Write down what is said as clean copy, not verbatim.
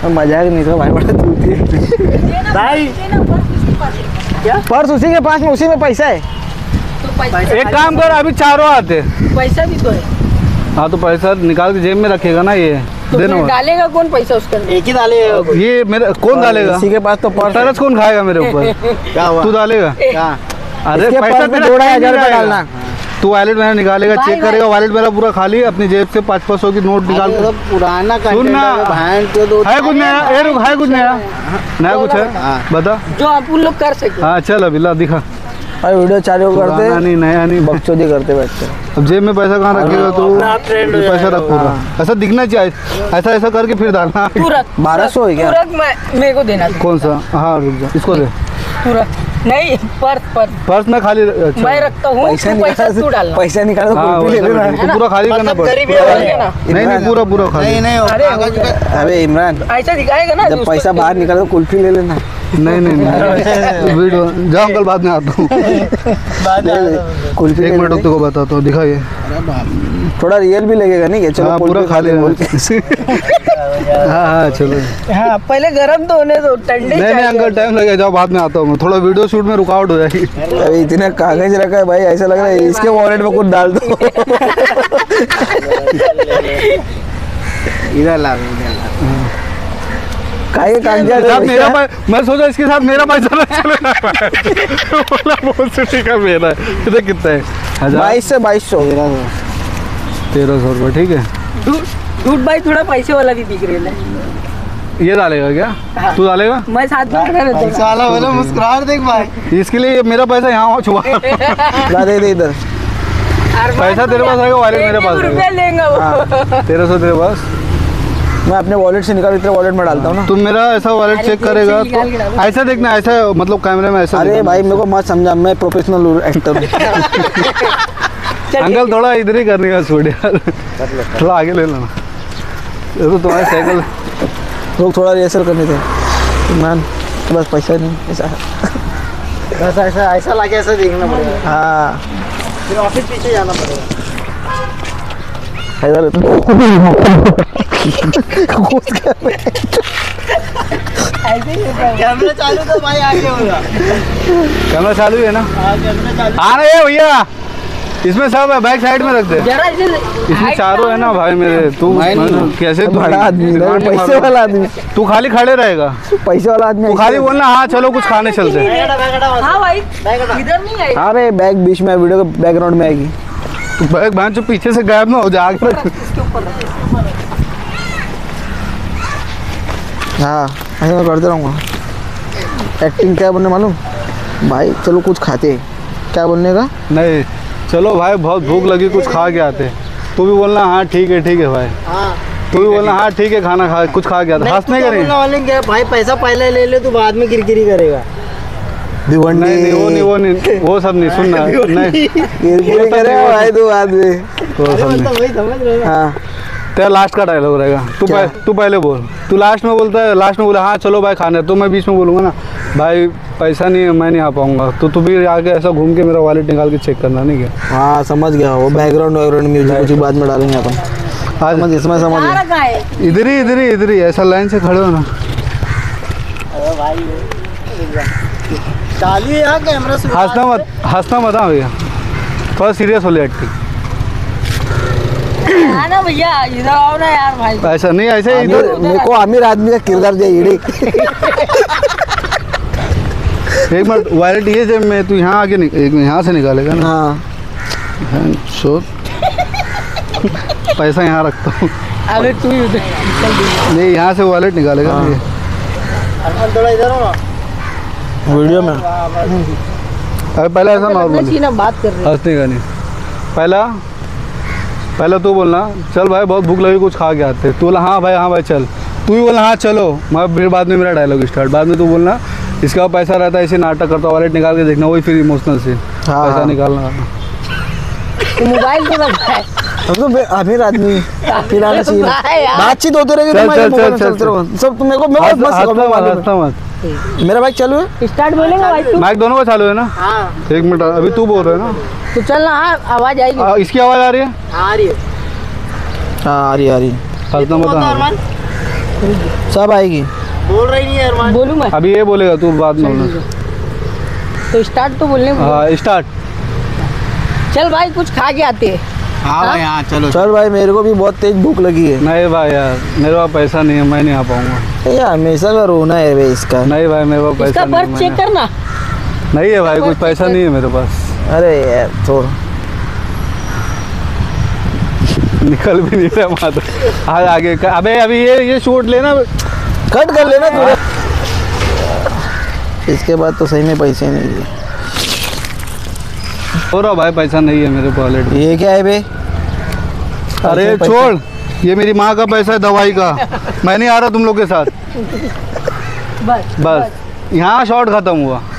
मजाक नहीं था भाई, बड़ा भाई क्या पर्स उसी के पास में, उसी में पैसा है। तो एक काम कर, अभी चारों आते, पैसा भी तो है। हाँ तो पैसा निकाल के जेब में रखेगा ना, ये तो डालेगा कौन पैसा उसके अंदर? एक ही डालेगा ये मेरा, कौन डालेगा? इसी के पास तो पर्स, तरस कौन खाएगा मेरे ऊपर? क्या हुआ? तू डालेगा? अरे पैसा तेरा 2,500 रुपया डालना। तू वॉलेट मेरा निकालेगा, चेक करेगा, वॉलेट मेरा पूरा खाली, अपनी जेब से 500 की नोट निकाल के। पुराना सुनना है कुछ नया, है कुछ नया, नया कुछ है बता जो आप लोग कर सके। हाँ चल अभी ला दिखा। भाई वीडियो चालू करते नहीं नया नहीं, बकचोदी करते बैठते। अब जेब में पैसा कहाँ रखेगा तू? पैसा रख पूरा, ऐसा दिखना चाहिए, ऐसा ऐसा करके फिर डालना। 1200 है क्या? मेरे को देना। कौन सा? हाँ रुक जा, इसको दे। पूरा नहीं, पर्स में खाली मैं रखता हूँ। पैसा निकाल तो पूरा खाली करना पड़ेगा। नहीं पूरा खाली। अरे इमरान ऐसा दिखाएगा ना, जब पैसा बाहर निकालो तो कुल्फी ले लेना। नहीं वीडियो जाओ, अंकल बाद में आता हूँ। कुल्फी 1 मिनट रुक, को बताता हूँ, दिखाइए। थोड़ा रियल भी लगेगा नहीं? चलो पूरा खाली बोल के। हाँ चलो। हाँ पहले गरम तो होने दो, ठंडे। नहीं अंकल टाइम लगेगा, जाओ बाद में आता हूँ, थोड़ा वीडियो शूट में रुकावट हो जाएगी। अरे इतना कागज रखा है भाई, ऐसा लग रहा है इसके वॉलेट में कुछ डाल दो। इधर ला कागजात मेरा, मैं सोचा इसके साथ मेरा पैसा ना चले। बोला बहुत ठीक है मेरा, इधर कितना है? 2200 1300 रुपये, ठीक है। झूठ भाई, थोड़ा पैसे वाला भी दिख रहा है। ये डालेगा क्या? हाँ। तू डालेगा? मैं साथ में खड़ा रहता हूँ। साला बोला मुस्कुरा देख भाई, इसके लिए मेरा पैसा यहाँ छुपा। ला दे इधर। पैसा तेरे पास आएगा, वॉलेट मेरे पास रुपया लेंगे वो। 1300 तेरे पास, मैं अपने वॉलेट से निकाल, इतने वॉलेट में डालता हूँ ना। तुम मेरा ऐसा वॉलेट चेक करेगा तो ऐसा देखना, ऐसा मतलब कैमरे में ऐसा। अरे भाई मेरे को मत समझा, मैं प्रोफेशनल एक्टर हूँ। अंकल थोड़ा इधर ही करने का छोड़ यार, थोड़ा आगे ले लेना। तो तुम्हारी साइकिल लोग थोड़ा रिहर्सल करने थे मैन, बस पैसा नहीं, ऐसा बस ऐसा लगे, ऐसा देखना पड़ेगा। हाँ फिर ऑफिस पीछे जाना पड़ेगा। कैमरा चालू तो भाई आगे होगा। कैमरा चालू है ना? हाँ ना भैया, इसमें सब है, बैक साइड में रख दे। इसमें चारों है ना भाई मेरे। तू कैसे बड़ा आदमी है, पैसे वाला आदमी। तू खाली खड़े रहेगा, पैसे वाला आदमी। तू खाली बोलना हाँ चलो कुछ खाने चलते। हाँ भाई इधर नहीं आएगी। अरे बैग बीच में, वीडियो के बैकग्राउंड में आएगी। तू बैग जो पीछे से गायब ना हो जाए, आगे रख। हाँ ऐसा मैं करते रहूँगा। एक्टिंग क्या बोलने मालूम भाई? चलो कुछ खाते, क्या बोलने का? नहीं चलो भाई बहुत भूख लगी, कुछ खा के आते। तू भी बोलना हाँ ठीक है भाई। तू भी बोलना हाँ ठीक है, खाना खा, कुछ खा के आते। हंसने का नहीं भाई, पैसा पहले ले ले, तू बाद में किरकिरी करेगा। नहीं वो नहीं, वो सब नहीं सुनना। नहीं किरकिरी करेगा भाई तू बाद में। वो सब नहीं। हाँ तेरा लास्ट का डायलॉग रहेगा। तू पहले बोल, तू लास्ट में बोलता है, लास्ट में बोला हाँ चलो भाई खाने, तो मैं बीच में बोलूँगा ना भाई पैसा नहीं है, मैं नहीं आ पाऊंगा, तो तू भी आके ऐसा घूम के मेरा वॉलेट निकाल के चेक करना, नहीं क्या? हाँ समझ गया, वो बैकग्राउंड म्यूजिक कुछ बाद में डालेंगे अपन। आज समझ गया। इधर ही ऐसा लाइन से खड़े हो ना। हंसना मत हाँ भैया, थोड़ा सीरियस हो ले एक्टिंग। ना भैया इधर आओ ना यार भाई। ऐसा नहीं, ऐसे मेरे को अमीर आदमी का किरदार चाहिए। एक मिनट, वॉलेट ये जेब में, तू यहाँ आगे यहाँ से निकालेगा ना। हाँ पैसा यहाँ रखता हूँ। अरे तू नहीं यहाँ से वॉलेट निकालेगा। थोड़ा इधर हो ना वीडियो में। अरे पहले ऐसा नॉर्मल बात कर रहे हंसने का नहीं। पहला तू बोलना चल भाई बहुत भूख लगी, कुछ खा के आते। तू बोला हाँ भाई चल। तू भी बोलना हाँ चलो। मैं फिर बाद में मेरा डायलॉग स्टार्ट। बाद में तू बोलना इसका पैसा रहता है, इसे नाटक करता, वॉलेट निकाल के देखना, वही फिर इमोशनल से पैसा निकालना। मोबाइल तो लगता है, हम तो अमीर आदमी बातचीत होते रहेगी। सब तुम मेरे को मेरा बाइक चालू है, स्टार्ट बोलेगा भाई तू। माइक दोनों का चालू है ना? हाँ। एक मिनट, अभी तू बोल रहे है ना? तो चल ना, आवाज आएगी। इसकी आवाज आ रही है? आ रही है। हाँ आ रही। हंसना मत। सब आएगी। बोल रही नहीं है अरमान। बोलूँ मैं? अभी ये बोलेगा तू बाद में बोलना। तो स्टार्ट तो बोलने बोलो। हाँ स्टार्ट। चल भाई कुछ खा के आते हैं। हाँ भाई हाँ चलो। चल भाई मेरे को भी बहुत तेज भूख लगी है। नहीं भाई यार मेरे पास पैसा नहीं है, मैं नहीं आ पाऊंगा। ये हमेशा का रोना है भाई इसका। नहीं भाई मेरे पास पैसा इसका नहीं है, पर्स चेक करना। नहीं है भाई, इसका कुछ पर्स पैसा चेक नहीं है मेरे पास। अरे यार छोड़। निकल भी नहीं रहा माता। आज आगे अबे अभी ये शूट लेना, कट कर लेना तू। इसके बाद तो सही में पैसे नहीं है। हो रहा भाई पैसा नहीं है मेरे वॉलेट में। ये क्या है बे? अरे पैसे- छोड़, ये मेरी माँ का पैसा है दवाई का। मैं नहीं आ रहा तुम लोग के साथ। बस बस यहाँ शॉट खत्म हुआ।